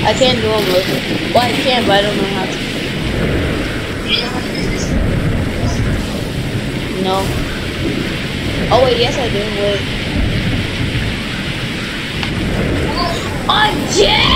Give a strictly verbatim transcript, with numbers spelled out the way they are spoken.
I can't do them both. Well, I can, but I don't know how to. No. Oh wait, yes I do. Wait. Oh yeah!